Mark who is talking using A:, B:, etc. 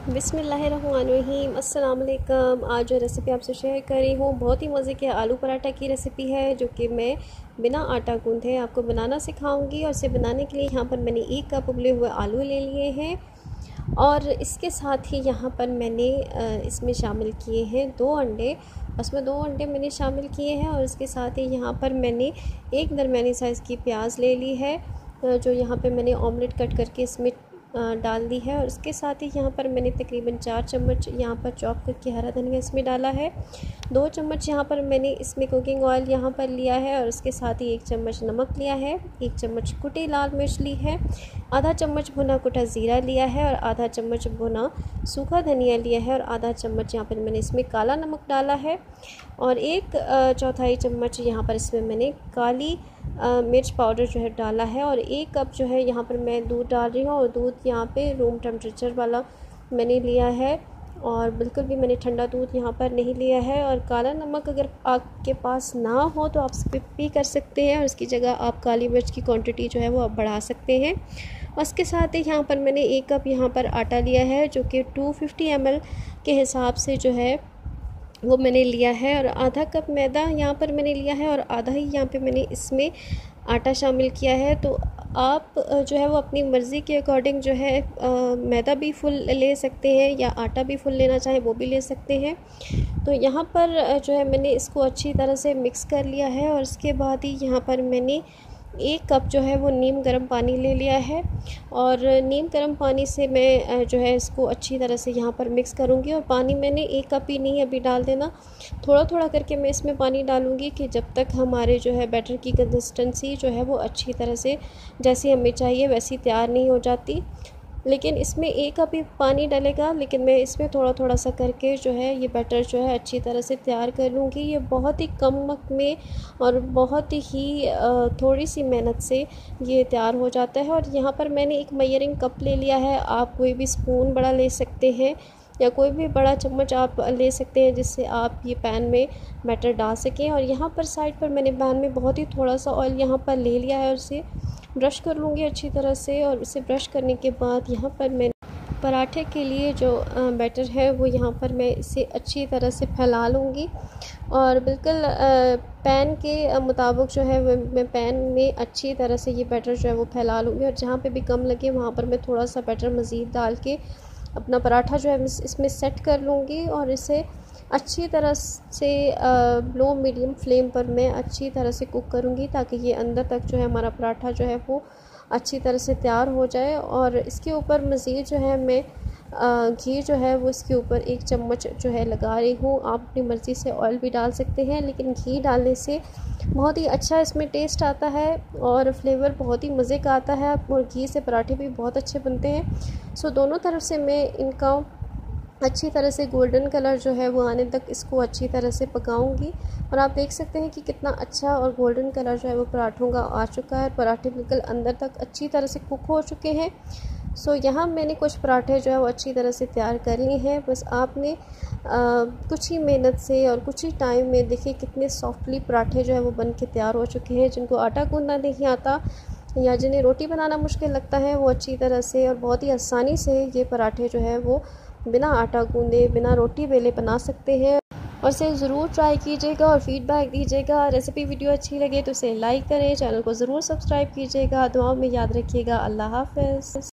A: बिस्मिल्लाहिर्रहमानिर्रहीम। अस्सलाम वालेकुम। आज जो रेसिपी आपसे शेयर कर रही हूँ बहुत ही मज़े के आलू पराठा की रेसिपी है, जो कि मैं बिना आटा गूंथे आपको बनाना सिखाऊंगी। और इसे बनाने के लिए यहाँ पर मैंने 1 कप उबले हुए आलू ले लिए हैं और इसके साथ ही यहाँ पर मैंने इसमें शामिल किए हैं 2 अंडे। उसमें 2 अंडे मैंने शामिल किए हैं और इसके साथ ही यहाँ पर मैंने एक दरमियानी साइज़ की प्याज ले ली है, जो यहाँ पे मैंने ऑमलेट कट करके इसमें डाल दी है। और इसके साथ ही यहाँ पर मैंने तकरीबन 4 चम्मच यहाँ पर चॉप करके हरा धनिया इसमें डाला है। 2 चम्मच यहाँ पर मैंने इसमें कुकिंग ऑयल यहाँ पर लिया है और उसके साथ ही 1 चम्मच नमक लिया है, 1 चम्मच कुटी लाल मिर्च ली है, आधा चम्मच भुना कुटा ज़ीरा लिया है और आधा चम्मच भुना सूखा धनिया लिया है और आधा चम्मच यहाँ पर मैंने इसमें काला नमक डाला है और 1/4 चम्मच यहाँ पर इसमें मैंने काली मिर्च पाउडर जो है डाला है। और 1 कप जो है यहाँ पर मैं दूध डाल रही हूँ और दूध यहाँ पे रूम टेम्परेचर वाला मैंने लिया है और बिल्कुल भी मैंने ठंडा दूध यहाँ पर नहीं लिया है। और काला नमक अगर आपके पास ना हो तो आप स्किप भी कर सकते हैं और इसकी जगह आप काली मिर्च की क्वांटिटी जो है वो आप बढ़ा सकते हैं। और इसके साथ ही यहाँ पर मैंने 1 कप यहाँ पर आटा लिया है, जो कि 250 ml के हिसाब से जो है वो मैंने लिया है। और आधा कप मैदा यहाँ पर मैंने लिया है और आधा ही यहाँ पे मैंने इसमें आटा शामिल किया है। तो आप जो है वो अपनी मर्ज़ी के अकॉर्डिंग जो है मैदा भी फुल ले सकते हैं या आटा भी फुल लेना चाहे वो भी ले सकते हैं। तो यहाँ पर जो है मैंने इसको अच्छी तरह से मिक्स कर लिया है और इसके बाद ही यहाँ पर मैंने 1 कप जो है वो नीम गर्म पानी ले लिया है और नीम गर्म पानी से मैं जो है इसको अच्छी तरह से यहाँ पर मिक्स करूँगी। और पानी मैंने 1 कप ही नहीं अभी डाल देना, थोड़ा थोड़ा करके मैं इसमें पानी डालूँगी कि जब तक हमारे जो है बैटर की कंसिस्टेंसी जो है वो अच्छी तरह से जैसी हमें चाहिए वैसी तैयार नहीं हो जाती। लेकिन इसमें 1 कप ही पानी डलेगा, लेकिन मैं इसमें थोड़ा थोड़ा सा करके जो है ये बैटर जो है अच्छी तरह से तैयार कर लूँगी। ये बहुत ही कम वक्त में और बहुत ही थोड़ी सी मेहनत से ये तैयार हो जाता है। और यहाँ पर मैंने एक मेजरिंग कप ले लिया है, आप कोई भी स्पून बड़ा ले सकते हैं या कोई भी बड़ा चम्मच आप ले सकते हैं जिससे आप ये पैन में बैटर डाल सकें। और यहाँ पर साइड पर मैंने पैन में बहुत ही थोड़ा सा ऑयल यहाँ पर ले लिया है और उसे ब्रश कर लूँगी अच्छी तरह से। और इसे ब्रश करने के बाद यहाँ पर मैं पराठे के लिए जो बैटर है वो यहाँ पर मैं इसे अच्छी तरह से फैला लूँगी और बिल्कुल पैन के मुताबिक जो है मैं पैन में अच्छी तरह से ये बैटर जो है वो फैला लूँगी। और जहाँ पे भी कम लगे वहाँ पर मैं थोड़ा सा बैटर मज़ीद डाल के अपना पराठा जो है इसमें सेट कर लूँगी और इसे अच्छी तरह से लो मीडियम फ्लेम पर मैं अच्छी तरह से कुक करूँगी ताकि ये अंदर तक जो है हमारा पराठा जो है वो अच्छी तरह से तैयार हो जाए। और इसके ऊपर मज़ीद जो है मैं घी जो है वो इसके ऊपर 1 चम्मच जो है लगा रही हूँ। आप अपनी मर्ज़ी से ऑयल भी डाल सकते हैं, लेकिन घी डालने से बहुत ही अच्छा इसमें टेस्ट आता है और फ्लेवर बहुत ही मज़े का आता है और घी से पराठे भी बहुत अच्छे बनते हैं। सो दोनों तरफ से मैं इनका अच्छी तरह से गोल्डन कलर जो है वो आने तक इसको अच्छी तरह से पकाऊंगी। और आप देख सकते हैं कि कितना अच्छा और गोल्डन कलर जो है वो पराठों का आ चुका है। पराठे बिल्कुल अंदर तक अच्छी तरह से कुक हो चुके हैं। सो यहाँ मैंने कुछ पराठे जो है वो अच्छी तरह से तैयार कर लिए हैं। बस आपने कुछ ही मेहनत से और कुछ ही टाइम में देखिए कितने सॉफ्टली पराठे जो है वो बन के तैयार हो चुके हैं। जिनको आटा गूंदना नहीं आता या जिन्हें रोटी बनाना मुश्किल लगता है वो अच्छी तरह से और बहुत ही आसानी से ये पराठे जो है वो बिना आटा गूंदे बिना रोटी बेले बना सकते हैं। और इसे ज़रूर ट्राई कीजिएगा और फीडबैक दीजिएगा। रेसिपी वीडियो अच्छी लगे तो इसे लाइक करें, चैनल को ज़रूर सब्सक्राइब कीजिएगा। दुआओं में याद रखिएगा। अल्लाह हाफ़िज़।